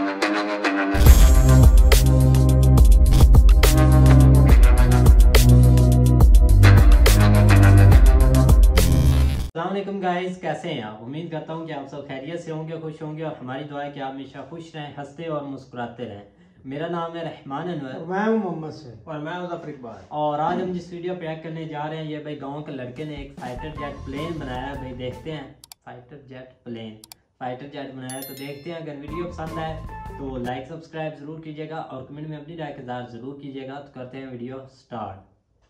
अस्सलामुअलैकुम गाइस, कैसे हैं आप? उम्मीद करता हूं कि आप सब खैरियत से होंगे, खुश होंगे और हमारी दुआ है कि आप हमेशा खुश रहें, हंसते और मुस्कुराते रहें। मेरा नाम है रहमान अनवर, मैं हूं मोहम्मद से और मैं मुज़फ़्फ़र इक़बाल। और आज हम जिस वीडियो पे करने जा रहे हैं, ये भाई गांव के लड़के ने एक फाइटर जेट प्लेन बनाया है। भाई देखते हैं, फाइटर जेट बनाया है, तो देखते हैं। अगर वीडियो पसंद आए तो लाइक सब्सक्राइब जरूर कीजिएगा और कमेंट में अपनी राय का इज़हार जरूर कीजिएगा। तो करते हैं वीडियो स्टार्ट।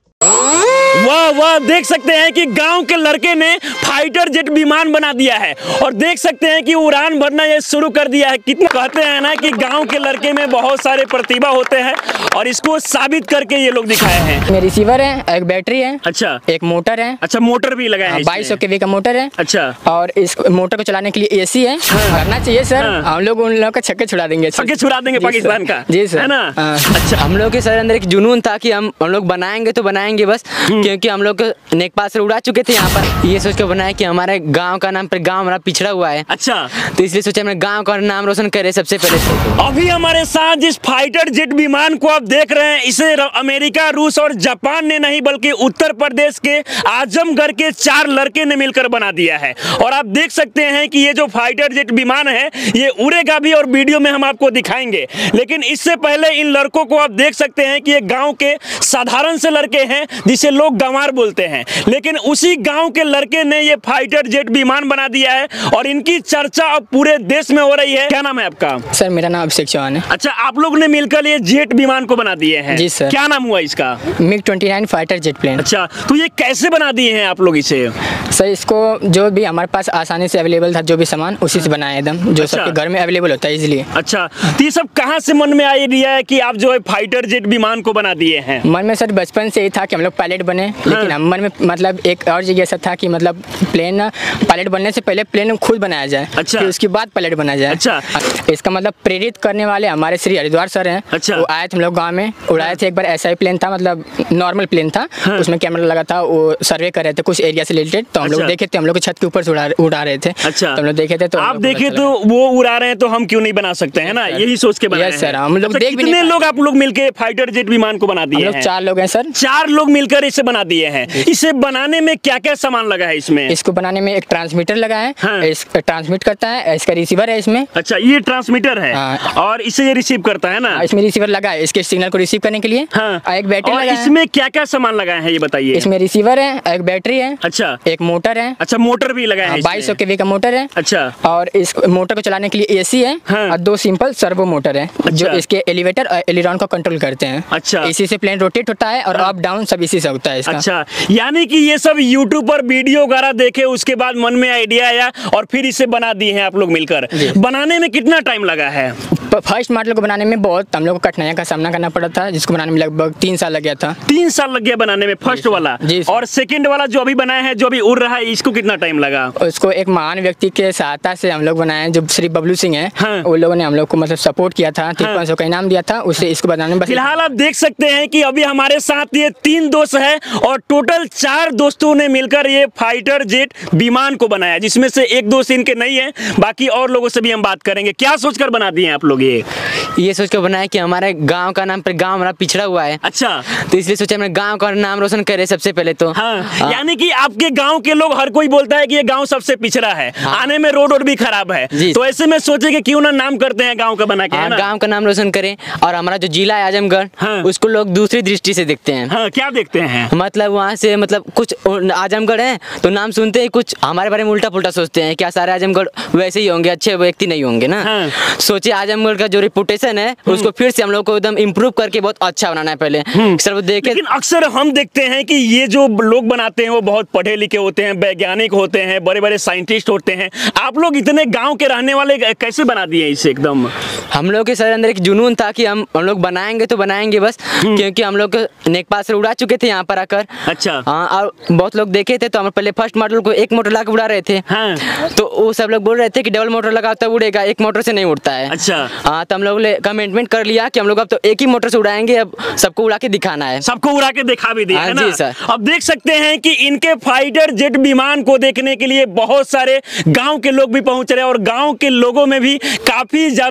वाह वाह, देख सकते हैं कि गांव के लड़के ने फाइटर जेट विमान बना दिया है और देख सकते हैं कि उड़ान भरना ये शुरू कर दिया है। कितना कहते हैं ना कि गांव के लड़के में बहुत सारे प्रतिभा होते हैं और इसको साबित करके ये लोग दिखाए हैं। में रिसीवर है, एक बैटरी है, अच्छा, एक मोटर है। अच्छा, मोटर भी लगाया है, 2200 kV का मोटर है। अच्छा, और इस मोटर को चलाने के लिए एसी है। करना चाहिए सर, हम लोग उन लोगों का छक्के छुड़ा देंगे, पाकिस्तान का, जी सर, है ना। अच्छा, हम लोग के सर अंदर एक जुनून था कि हम लोग बनाएंगे तो बनाएंगे बस, क्योंकि हम लोग नेकपाल से उड़ा चुके थे यहाँ पर। ये सोच के बनाया कि हमारे गांव का नाम, पर गांव हमारा पिछड़ा हुआ है। अच्छा, तो इसलिए सोचा हमने गांव का नाम रोशन करे सबसे पहले। अभी हमारे साथ जिस फाइटर जेट विमान को आप देख रहे हैं, इसे अमेरिका, रूस और जापान ने नहीं बल्कि उत्तर प्रदेश के आजमगढ़ के 4 लड़के ने मिलकर बना दिया है। और आप देख सकते हैं कि ये जो फाइटर जेट विमान है ये उड़ेगा भी और वीडियो में हम आपको दिखाएंगे। लेकिन इससे पहले इन लड़कों को आप देख सकते हैं कि ये गांव के साधारण से लड़के हैं जिसे लोग गंवार बोलते हैं, लेकिन उसी गांव के लड़के ने ये फाइटर जेट विमान बना दिया है और इनकी चर्चा अब पूरे देश में हो रही है। क्या नाम है आपका? सर मेरा नाम अभिषेक चौहान है। अच्छा, आप लोग ने मिलकर ये जेट विमान को बना दिए हैं? जी सर। क्या नाम हुआ इसका? MiG-29 fighter jet plane. अच्छा, तो ये कैसे बना दिए हैं आप लोग इसे? सर इसको जो भी हमारे पास आसानी से अवेलेबल था, जो भी सामान उसी से बनाया एकदम, जो अच्छा, सबके घर में अवेलेबल होता है इजीली। अच्छा, तो ये सब कहाँ से मन में आइडिया है कि आप जो है फाइटर जेट विमान को बना दिए हैं? मन में सर बचपन से ही था कि हम लोग पायलट बने, लेकिन हम मन में मतलब एक और जगह ऐसा था कि मतलब प्लेन पायलट बनने से पहले प्लेन खुद बनाया जाए, अच्छा, फिर उसके बाद पायलट बना जाए। अच्छा, इसका मतलब प्रेरित करने वाले हमारे श्री हरिद्वार सर हैं। अच्छा, वो आए थे हम लोग गाँव में, उड़ाए थे एक बार। ऐसा ही प्लेन था, मतलब नॉर्मल प्लेन था, उसमें कैमरा लगा था, वो सर्वे कर रहे थे कुछ एरिया से रिलेटेड। तो हम लोग देखे थे, हम लोग छत के ऊपर से उड़ा रहे थे। अच्छा, तो हम लोग देखे थे, तो आप देखे तो वो उड़ा रहे हैं तो हम क्यों नहीं बना सकते हैं ना, यही सोच के बनाए हैं। सर हम लोग देख भी कितने लोग आप लोग मिलकर फाइटर जेट विमान को बना दिए हैं? 4 लोग हैं सर। 4 लोग मिलकर इसे बना दिए हैं। इसे बनाने में क्या क्या सामान लगा है इसमें? इसको बनाने में एक ट्रांसमीटर लगा है, इस ट्रांसमिट करता है, इसका रिसीवर है इसमें। अच्छा, ये ट्रांसमीटर है और इसे ये रिसीव करता है ना? इसमें रिसीवर लगा है इसके सिग्नल को रिसीव करने के लिए। एक बैटरी लगा है। इसमें क्या क्या सामान लगाए हैं ये बताइए? इसमें रिसीवर है, एक बैटरी है, अच्छा, एक मोटर है। अच्छा, मोटर भी लगाया है? 2200 kV का मोटर है। अच्छा, और इस मोटर को चलाने के लिए एसी है और 2 सिंपल सर्वो मोटर है, जो इसके एलिवेटर और एलिरॉन को कंट्रोल करते हैं। अच्छा, इसी से प्लेन रोटेट होता है और अप डाउन सब इसी से होता है इसका। अच्छा, यानी कि ये सब यूट्यूब पर वीडियो वगैरह देखे, उसके बाद मन में आइडिया आया और फिर इसे बना दिए हैं आप लोग मिलकर। बनाने में कितना टाइम लगा है? फर्स्ट मॉडल को बनाने में बहुत हम लोग को कठिनाइयों का सामना करना पड़ा था, जिसको बनाने में लगभग 3 साल लग गया था। 3 साल लग गया बनाने में फर्स्ट वाला? जी। और सेकंड वाला जो अभी बनाया है, जो अभी उड़ रहा है, इसको कितना टाइम लगा? उसको एक महान व्यक्ति के सहायता से हम लोग बनाए हैं, जो श्री बबलू सिंह है। उन लोगों ने हम लोग को मतलब सपोर्ट किया था, 5300 का इनाम दिया था, उससे इसको बनाने में। फिलहाल आप देख सकते हैं कि अभी हमारे साथ ये 3 दोस्त है और टोटल 4 दोस्तों ने मिलकर ये फाइटर जेट विमान को बनाया, जिसमें से एक दोस्त इनके नहीं है, बाकी और लोगों से भी हम बात करेंगे। क्या सोचकर बना दिए आप लोग ये सोच कर बनाया कि हमारे गांव का नाम, पर गांव हमारा पिछड़ा हुआ है। अच्छा, तो इसलिए सोचा हमने गांव का नाम रोशन करे सबसे पहले तो। यानी कि आपके गांव के लोग, हर कोई बोलता है कि ये गांव सबसे पिछड़ा है, आने में रोड भी खराब है, तो ऐसे में सोचे कि क्यों ना नाम करते हैं गांव का बना के, गांव का नाम रोशन करें। और हमारा जो जिला है आजमगढ़, उसको लोग दूसरी दृष्टि से देखते हैं। क्या देखते हैं? मतलब वहाँ से मतलब कुछ आजमगढ़ है तो नाम सुनते ही कुछ हमारे बारे में उल्टा पुल्टा सोचते हैं, क्या सारे आजमगढ़ वैसे ही होंगे, अच्छे व्यक्ति नहीं होंगे ना। सोचे आजमगढ़ का जो रिपुटेशन है उसको फिर से हम लोग को एकदम इम्प्रूव करके बहुत अच्छा बनाना है पहले। सर वो देखे, लेकिन अक्सर हम देखते हैं कि ये जो लोग बनाते हैं वो बहुत पढ़े लिखे होते हैं, वैज्ञानिक होते हैं, बड़े बड़े साइंटिस्ट होते हैं। आप लोग इतने गांव के रहने वाले कैसे बना दिए इसे एकदम? हम लोग के सर अंदर एक जुनून था कि हम लोग बनाएंगे तो बनाएंगे बस, क्योंकि हम लोग नेकपाल से उड़ा चुके थे यहाँ पर आकर। अच्छा, हाँ, और बहुत लोग देखे थे, तो हम पहले फर्स्ट मॉडल को एक मोटर लगा उड़ा रहे थे। तो वो सब लोग बोल रहे थे कि डबल मोटर लगा तब उड़ेगा, एक मोटर से नहीं उड़ता है। अच्छा, हाँ, तो हम लोग ने कमिटमेंट कर लिया कि हम लोग अब तो एक ही मोटर से उड़ाएंगे, अब सबको उड़ा के दिखाना है। सबको उड़ा के दिखा भी दिया है ना? जी सर। अब देख सकते हैं कि इनके फाइटर जेट विमान को देखने के लिए बहुत सारे गांव के लोग भी पहुंच रहे हैं और गांव के लोगों में भी काफी ज्यादा खुशी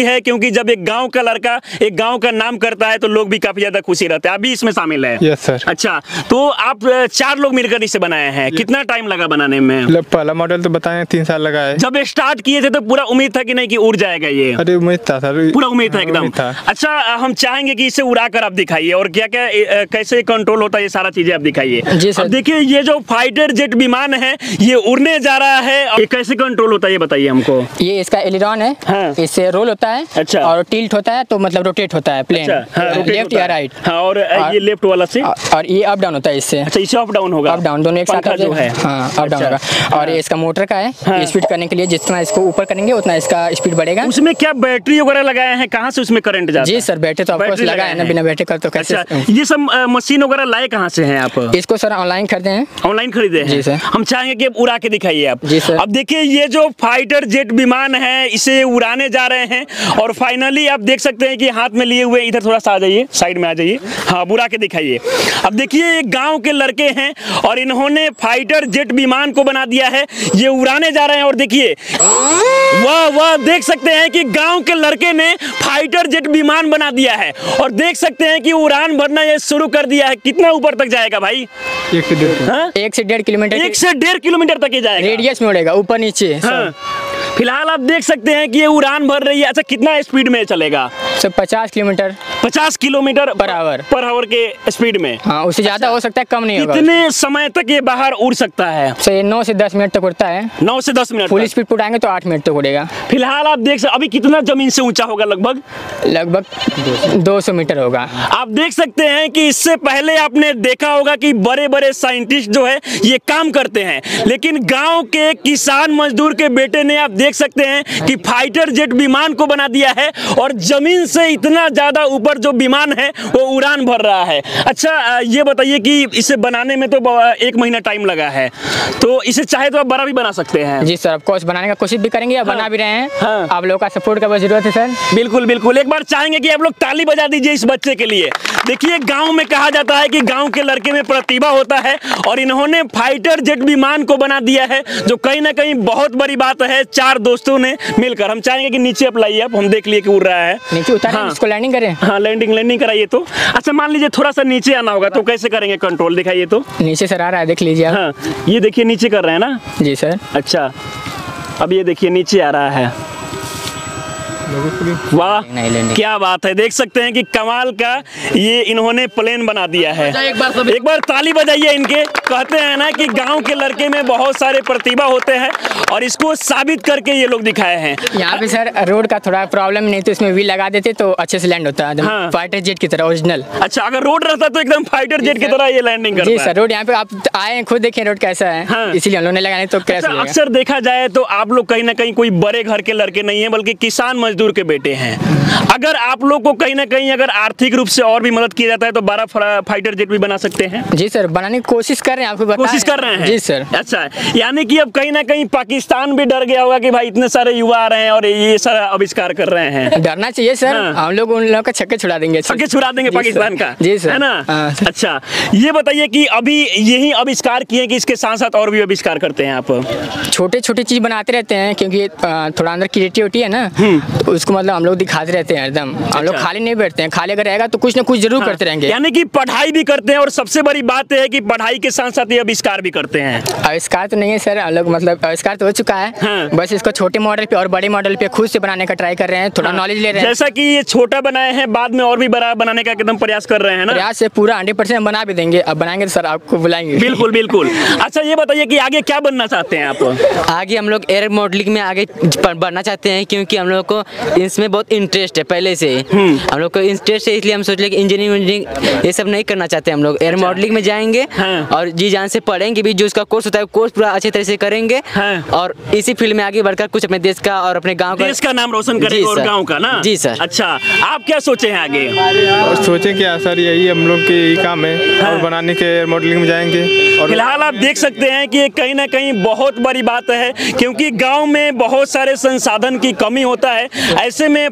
है, क्योंकि जब एक गांव का लड़का एक गांव का नाम करता है तो लोग भी काफी ज्यादा खुशी रहते हैं। अभी इसमें शामिल है? Yes sir. अच्छा, तो आप 4 लोग मिलकर इसे बनाए हैं, कितना टाइम लगा बनाने में? पहला मॉडल तो बताएं 3 साल लगा है। जब स्टार्ट किए थे तो पूरा उम्मीद था कि नहीं कि उड़ जाएगा ये? अरे उम्मीद था सर, पूरा उम्मीद था एकदम। अच्छा, हम चाहेंगे कि इसे उड़ाकर आप दिखाइए और क्या क्या कैसे कंट्रोल होता है, ये सारा चीजें आप दिखाइए। जी सर। अब देखिए ये जो फाइटर जेट विमान है ये उड़ने जा रहा है, ये कैसे कंट्रोल होता है ये बताइए हमको। ये इसका एलिरॉन है। हाँ। इससे रोल होता है। अच्छा। और टिल्ट होता है तो मतलब रोटेट होता है प्लेन। अच्छा, हाँ, लेफ्ट या राइट। हाँ, और ये लेफ्ट वाला से? और ये अप डाउन होता है इससे। अच्छा, इसे अप डाउन होगा? अप डाउन दोनों एक साथ पंखा जो है। हाँ, अप डाउन अच्छा। होगा। और ये इसका मोटर का है। हाँ। स्पीड करने के लिए जितना इसको ऊपर करेंगे उतना इसका स्पीड बढ़ेगा। उसमें क्या बैटरी वगैरह लगाए हैं? कहाँ से उसमें करंट जाता है? जी सर, बैटरी तो ऑफकोर्स लगा है ना, बिना बैटरी का तो कैसे। अच्छा, ये सब मशीन वगैरह लाए कहाँ से हैं आप? इसको सर ऑनलाइन खरीदे हैं। ऑनलाइन खरीदे हैं? जी सर। हम चाहेंगे कि अब उड़ा के दिखाइए आप। जी सर। अब देखिए ये जो फाइटर जेट विमान है इसे उड़ाने जा रहे हैं और फाइनली आप देख सकते हैं कि हाथ में लिए हुए, इधर थोड़ा सा आ जाइए, साइड में आ जाइए। हाँ, उड़ा के दिखाइए। अब देखिए ये गांव के लड़के हैं और इन्होंने फाइटर जेट विमान को बना दिया है, ये उड़ाने जा रहे हैं। और देखिए वाह वाह, देख सकते हैं कि गांव के लड़के ने फाइटर जेट विमान बना दिया है और देख सकते हैं कि उड़ान भरना ये शुरू कर दिया है। कितना ऊपर तक जाएगा भाई? 1 से 1.5 हाँ? 1 से 1.5 किलोमीटर। 1 से 1.5 किलोमीटर तक ही जाएगा। रेडियस में उड़ेगा, ऊपर नीचे। हाँ। फिलहाल आप देख सकते हैं कि ये उड़ान भर रही है। अच्छा, कितना स्पीड में चलेगा? Sir 50 kilometre 50 kilometre per hour के स्पीड में। हाँ, उससे ज्यादा हो सकता है, कम नहीं होगा। कितने समय तक ये बाहर उड़ सकता है? सर ये 9 से 10 मिनट तक उड़ता है। 9 से 10 मिनट फुल तक? स्पीड पर उड़ाएंगे तो 8 मिनट तक उड़ेगा। फिलहाल आप देख सकते, अभी कितना जमीन से ऊंचा होगा? लगभग 200 मीटर होगा। आप देख सकते हैं कि इससे पहले आपने देखा होगा कि बड़े बड़े साइंटिस्ट जो है ये काम करते हैं, लेकिन गांव के किसान मजदूर के बेटे ने आप देख सकते हैं कि फाइटर जेट विमान को बना दिया है और जमीन से इतना ज्यादा ऊपर जो विमान है वो उड़ान भर रहा है। अच्छा, ये बताइए कि इसे बनाने में तो 1 महीना टाइम लगा है, तो इसे चाहे तो आप बड़ा भी बना सकते हैं? जी सर, ऑफ कोर्स बनाने का कोशिश भी करेंगे या बना भी रहे हैं। हाँ। आप लोगों का सपोर्ट का बस जरूरत है सर। बिल्कुल बिल्कुल, एक बार चाहेंगे कि आप लोग ताली बजा दीजिए इस बच्चे के लिए। देखिए गांव में कहा जाता है कि गांव के लड़के में प्रतिभा होता है और इन्होंने फाइटर जेट विमान को बना दिया है, जो कहीं ना कहीं बहुत बड़ी बात है। 4 दोस्तों ने मिलकर। हम चाहेंगे कि नीचे आप लाइए, आप हम देख लिए कि उड़ रहा है। नीचे उतारें, हाँ। इसको लैंडिंग करें। हाँ, लैंडिंग कराइए तो। अच्छा, मान लीजिए थोड़ा सा नीचे आना होगा तो कैसे करेंगे कंट्रोल? दिखाइए तो। नीचे सर आ रहा है, देख लीजिए आप। हाँ, ये देखिए नीचे कर रहे हैं ना? जी सर। अच्छा, अब ये देखिए नीचे आ रहा है। वाह, क्या बात है। देख सकते हैं कि कमाल का ये इन्होंने प्लेन बना दिया है। एक बार ताली बजाइए इनके। कहते हैं ना कि गांव के लड़के में बहुत सारे प्रतिभा होते हैं और इसको साबित करके ये लोग दिखाए हैं। यहाँ पे सर रोड का थोड़ा प्रॉब्लम, नहीं तो इसमें व्हील लगा देते तो अच्छे से लैंड होता है। हाँ। फाइटर जेट की तरह ओरिजिनल। अच्छा, अगर रोड रहता तो एकदम फाइटर जेट की तरह ये लैंडिंग करता जी है। सर, रोड यहाँ पे आप आए खुद देखें रोड कैसा है। हाँ। इसीलिए हम लोगों ने लगाने तो क्रैश हो जाएगा। अक्सर देखा जाए तो आप लोग कहीं ना कहीं कोई बड़े घर के लड़के नहीं है, बल्कि किसान मजदूर के बेटे हैं। अगर आप लोग को कहीं ना कहीं अगर आर्थिक रूप से और भी मदद की जाता है तो 12 फाइटर जेट भी बना सकते हैं। जी सर, बनाने की कोशिश कर रहे हैं, आपको बताएं। कोशिश कर रहे हैं? जी सर। अच्छा, यानी कि अब कहीं ना कहीं पाकिस्तान भी डर गया होगा कि भाई इतने सारे युवा आ रहे हैं और ये सारा आविष्कार कर रहे हैं। डरना चाहिए सर। हाँ। हम लोग उन लोगों का छक्के छुड़ा देंगे। छक्के छुड़ा देंगे पाकिस्तान का। जी सर। है ना? हाँ। अच्छा, ये बताइए कि अभी यही आविष्कार किए कि इसके साथ साथ और भी आविष्कार करते हैं आप? छोटे छोटे चीज बनाते रहते हैं, क्योंकि थोड़ा अंदर क्रिएटिविटी है ना, तो उसको मतलब हम लोग दिखाते रहते हैं एकदम। हम लोग खाली नहीं बैठते हैं, खाली अगर रहेगा तो कुछ ना कुछ जरूर करते रहेंगे। यानी कि पढ़ाई भी करते हैं और सबसे बड़ी बात है कि पढ़ाई के साथ साथ ये आविष्कार भी करते हैं। आविष्कार तो नहीं है सर, हम लोग मतलब आविष्कार तो हो चुका है। हाँ। बस इसको छोटे मॉडल पे और बड़े मॉडल पे खुद से बनाने का ट्राई कर रहे हैं, थोड़ा नॉलेज ले रहे हैं। जैसा कि ये छोटा बनाए हैं, बाद में और भी बड़ा बनाने का एकदम प्रयास कर रहे हैं ना? प्रयास से पूरा 100% बना भी देंगे। अब बनाएंगे तो सर आपको बुलाएंगे। बिल्कुल बिल्कुल। अच्छा, ये बताइए कि आगे क्या बनना चाहते हैं आप? आगे हम लोग एयर मॉडलिंग में आगे बढ़ना चाहते हैं, क्योंकि हम लोग को इसमें बहुत इंटरेस्ट है पहले से। हम लोग को इंटरेस्ट है, इसलिए हम सोच रहे कि इंजीनियरिंग ये सब नहीं करना चाहते हम लोग। एयर मॉडलिंग में जाएंगे और जी जान से पढ़ेंगे भी, जो उसका कोर्स होता है कोर्स पूरा अच्छे तरह से करेंगे और इसी फील्ड में आगे बढ़कर कुछ अपने देश का और अपने गांव का, देश का नाम रोशन करेंगे और गांव का ना। जी सर। अच्छा, आप क्या सोचे हैं आगे? और सोचें क्या सर, यही हम लोग के यही काम है। और बनाने के एयर मॉडलिंग में जाएंगे। और फिलहाल आप देख सकते हैं कि ये कहीं ना कहीं बहुत बड़ी बात है, क्योंकि गांव में बहुत सारे संसाधन की कमी होता है। ऐसे में फाइटर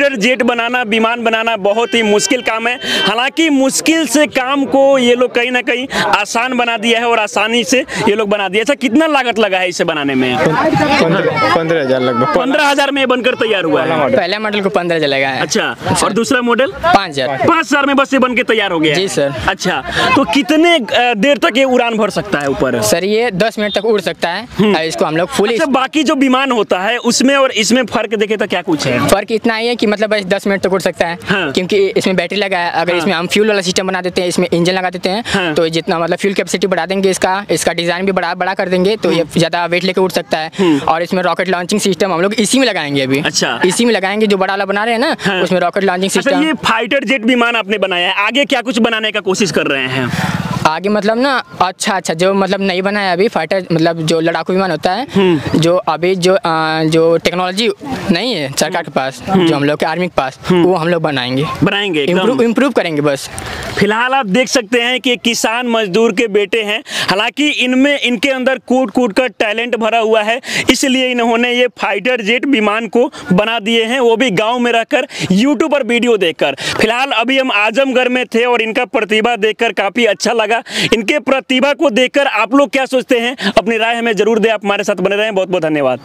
फाइटर जेट बनाना, विमान बनाना बहुत ही मुश्किल काम है। हालांकि मुश्किल से काम को ये लोग कहीं ना कहीं आसान बना दिया है और आसानी से ये लोग बना दिया। अच्छा, कितना लागत लगा है इसे बनाने में? 15,000 लगभग। 15,000 में बनकर तैयार हुआ है। पहले मॉडल को 15,000 लगा है। अच्छा, और दूसरा मॉडल 5,000 में बस ये बन के तैयार हो गया? जी सर। अच्छा, तो कितने देर तक ये उड़ान भर सकता है ऊपर? सर ये 10 मिनट तक उड़ सकता है। इसको हम लोग फुल। अच्छा, बाकी जो विमान होता है उसमें और इसमें फर्क देखे तो क्या कुछ है? फर्क इतना ही है कि मतलब बस 10 मिनट तक उड़ सकता है। हाँ। क्योंकि इसमें बैटरी लगा है। अगर इसमें हम फ्यूल वाला सिस्टम बना देते हैं, इसमें इंजन लगा देते हैं, हाँ। तो जितना मतलब फ्यूल कैपेसिटी बढ़ा देंगे, इसका डिजाइन भी बड़ा कर देंगे, तो ये ज्यादा वेट लेकर उड़ सकता है। और इसमें रॉकेट लॉन्चिंग सिस्टम हम लोग इसी में लगाएंगे अभी। अच्छा, इसी में लगाएंगे जो बड़ा वाला बना रहे हैं ना। हाँ। उसमें रॉकेट लॉन्चिंग अच्छा, सिस्टम। ये फाइटर जेट विमान आपने बनाया है, आगे क्या कुछ बनाने का कोशिश कर रहे हैं? आगे मतलब ना अच्छा जो मतलब नहीं बना है अभी फाइटर, मतलब जो लड़ाकू विमान होता है, जो अभी जो टेक्नोलॉजी नहीं है सरकार के पास, जो हम लोग के आर्मी के पास, वो हम लोग बनाएंगे इम्प्रूव करेंगे बस। फिलहाल आप देख सकते हैं कि किसान मजदूर के बेटे हैं। हालांकि इनके अंदर कूट कर टैलेंट भरा हुआ है, इसलिए इन्होंने ये फाइटर जेट विमान को बना दिए हैं, वो भी गांव में रहकर यूट्यूब पर वीडियो देखकर। फिलहाल अभी हम आजमगढ़ में थे और इनका प्रतिभा देखकर काफी अच्छा लगा। इनके प्रतिभा को देखकर आप लोग क्या सोचते हैं, अपनी राय हमें जरूर दें। आप हमारे साथ बने रहें, बहुत बहुत धन्यवाद।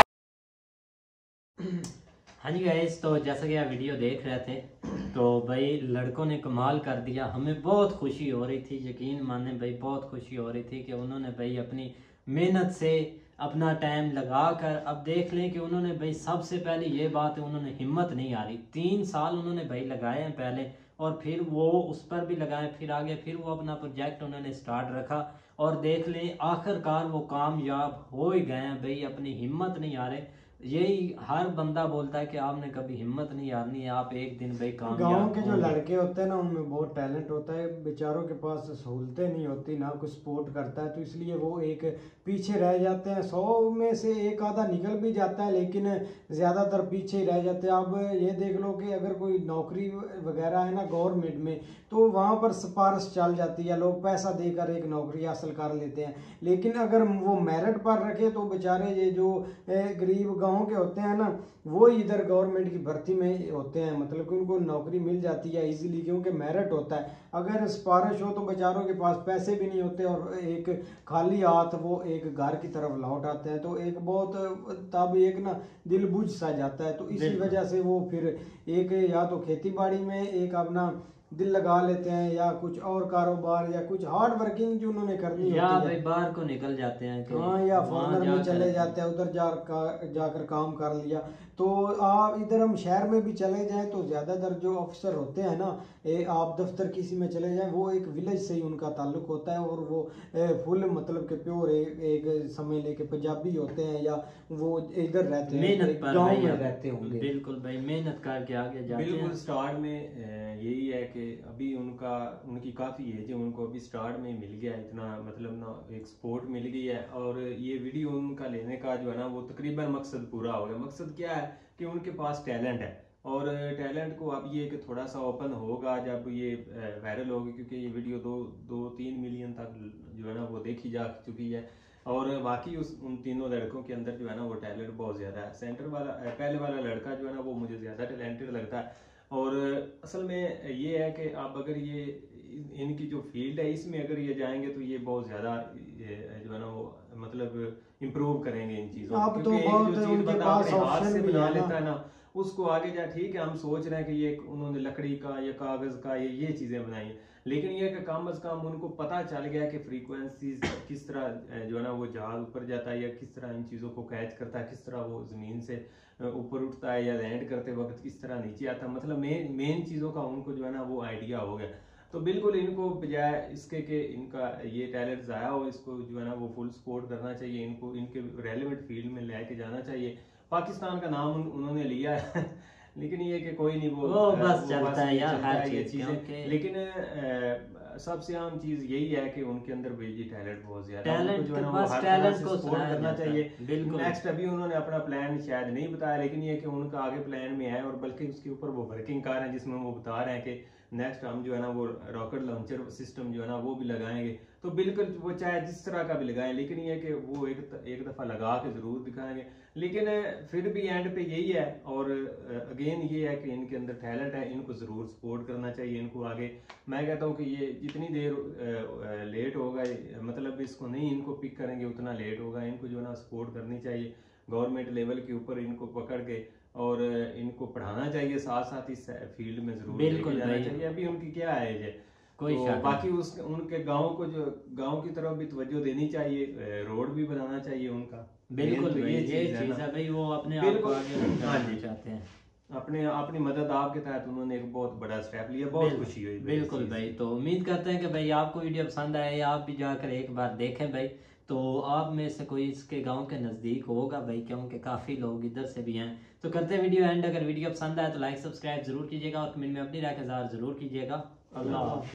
हाँ जी गाइस, तो जैसा कि आप वीडियो देख रहे थे, तो भाई लड़कों ने कमाल कर दिया। हमें बहुत खुशी हो रही थी, यकीन माने भाई, बहुत खुशी हो रही थी कि उन्होंने भाई अपनी मेहनत से अपना टाइम लगा कर, अब देख लें कि उन्होंने भाई सबसे पहले ये बात है, उन्होंने हिम्मत नहीं हारी। 3 साल उन्होंने भाई लगाए हैं पहले, और फिर वो उस पर भी लगाए, फिर आगे फिर वो अपना प्रोजेक्ट उन्होंने स्टार्ट रखा, और देख लें आखिरकार वो कामयाब हो ही गए हैं भाई। अपनी हिम्मत नहीं हारे। यही हर बंदा बोलता है कि आपने कभी हिम्मत नहीं हारनी है, आप एक दिन भाई कामयाब। गांव के जो लड़के होते हैं ना, उनमें बहुत टैलेंट होता है। बेचारों के पास सहूलतें नहीं होती, ना कुछ सपोर्ट करता है, तो इसलिए वो एक पीछे रह जाते हैं। 100 में से एक आधा निकल भी जाता है, लेकिन ज़्यादातर पीछे ही रह जाते हैं। अब ये देख लो कि अगर कोई नौकरी वगैरह है ना गवर्नमेंट में, तो वहाँ पर सिफारिश चल जाती है, लोग पैसा देकर एक नौकरी हासिल कर लेते हैं। लेकिन अगर वो मेरिट पर रखे, तो बेचारे ये जो गरीब गाँव के होते हैं ना, वो इधर गवर्नमेंट की भर्ती में होते हैं, मतलब कि उनको नौकरी मिल जाती है इजीली, क्योंकि मेरिट होता है। अगर सिफारिश हो तो बेचारों के पास पैसे भी नहीं होते, और एक खाली हाथ वो एक घर की तरफ लौट आते हैं, तो एक बहुत तब एक ना दिल बुझ सा जाता है। तो इसी वजह से वो फिर एक या तो खेती बाड़ी में एक अपना दिल लगा लेते हैं, या कुछ और कारोबार, या कुछ हार्ड वर्किंग जो उन्होंने करनी होती है, या भाई बाहर को निकल जाते हैं, हाँ, या फॉरेनर में चले जाते हैं, उधर जाकर काम कर लिया। तो आप इधर हम शहर में भी चले जाएं, तो ज़्यादातर जो अफसर होते हैं ना, आप दफ्तर किसी में चले जाएं, वो एक विलेज से ही उनका ताल्लुक होता है, और वो फुल मतलब के प्योर एक समय लेके पंजाबी होते हैं, या वो इधर रहते हैं, मेहनत पर गाँव में रहते होंगे। बिल्कुल भाई, मेहनत करके आगे जाते हैं। बिल्कुल स्टार्ट में यही है कि अभी उनकी काफ़ी एज है, उनको अभी स्टार्ट में मिल गया इतना, मतलब ना एक सपोर्ट मिल गई है, और ये वीडियो उनका लेने का जो है ना, वो तकरीबन मकसद पूरा हो गया। मकसद क्या है कि उनके पास टैलेंट है, और टैलेंट को अब ये कि थोड़ा सा ओपन होगा जब ये वायरल होगी, क्योंकि ये वीडियो 2-3 मिलियन तक जो है ना वो देखी जा चुकी है। और बाकी उन तीनों लड़कों के अंदर जो है ना वो टैलेंट बहुत ज़्यादा है। सेंटर वाला पहले वाला लड़का जो है ना वो मुझे ज़्यादा टैलेंटेड लगता है। और असल में ये है कि आप अगर ये इनकी जो फील्ड है इसमें अगर ये जाएंगे तो ये बहुत ज़्यादा जो है ना वो मतलब इम्प्रूव करेंगे इन चीज़ों को, क्योंकि एक जो चीज़ बंदा अपने हाथ से बना लेता है ना, उसको आगे जा ठीक है हम सोच रहे हैं कि ये उन्होंने लकड़ी का या कागज़ का ये चीज़ें बनाई हैं, लेकिन ये कि कम अज़ कम उनको पता चल गया कि फ्रीक्वेंसीज किस तरह जो है ना वो जहाज ऊपर जाता है, या किस तरह इन चीज़ों को कैच करता है, किस तरह वो ज़मीन से ऊपर उठता है, या लैंड करते वक्त किस तरह नीचे आता है, मतलब मेन चीज़ों का उनको जो है ना वो आइडिया हो गया। तो बिल्कुल इनको बजाय इसके कि इनका ये टैलेंट ज़ाया हो, इसको जो है ना वो फुल सपोर्ट करना चाहिए, इनको इनके रेलेवेंट फील्ड में लेके जाना चाहिए। पाकिस्तान का नाम उन्होंने लिया है लेकिन ये कि कोई नहीं वो बस चलता है यार हर ये चीज़, चीज़ें। लेकिन सबसे आम चीज़ यही है कि उनके अंदर बेजी टैलेंट बहुत ज़्यादा है, टैलेंट जो है ना बस वो हर टैलेंट तरह से को सपोर्ट सुनाया करना जाता है। चाहिए। बिल्कुल। नेक्स्ट अभी उन्होंने अपना प्लान शायद नहीं बताया, लेकिन ये कि उनका आगे प्लान में है, और बल्कि उसके ऊपर वो वर्किंग कर रहे हैं, जिसमें वो बता रहे हैं कि नेक्स्ट हम जो है ना वो रॉकेट लॉन्चर सिस्टम जो है ना वो भी लगाएंगे। तो बिल्कुल वो चाहे जिस तरह का भी लगाएं, लेकिन ये कि वो एक दफ़ा लगा के ज़रूर दिखाएंगे, लेकिन फिर भी एंड पे यही है। और अगेन ये है कि इनके अंदर टैलेंट है, इनको ज़रूर सपोर्ट करना चाहिए इनको आगे। मैं कहता हूँ कि ये जितनी देर लेट होगा, मतलब इसको नहीं इनको पिक करेंगे उतना लेट होगा। इनको जो है ना सपोर्ट करनी चाहिए गवर्नमेंट लेवल के ऊपर, इनको पकड़ के और इनको पढ़ाना चाहिए, साथ साथ इस फील्ड में जरूर बिल्कुल जाना चाहिए। अभी उनकी क्या एज है, कोई तो बाकी उनके गांव को, जो गांव की तरफ भी तवज्जो देनी चाहिए, रोड भी बनाना चाहिए उनका। बिल्कुल तो ये चीज है भाई, वो अपने आप को आगे बढ़ाना चाहते हैं, अपनी मदद आपके तहत उन्होंने एक बहुत बड़ा स्टेप लिया, बहुत खुशी हुई। बिल्कुल भाई, तो उम्मीद करते हैं कि भाई आपको वीडियो पसंद आए, आप भी जाकर एक बार देखें भाई। तो आप में से कोई इसके गांव के नज़दीक होगा भाई, क्योंकि काफ़ी लोग इधर से भी हैं। तो करते हैं वीडियो एंड। अगर वीडियो पसंद आए तो लाइक सब्सक्राइब जरूर कीजिएगा और कमेंट में अपनी राय का इज़हार जरूर कीजिएगा। अल्लाह।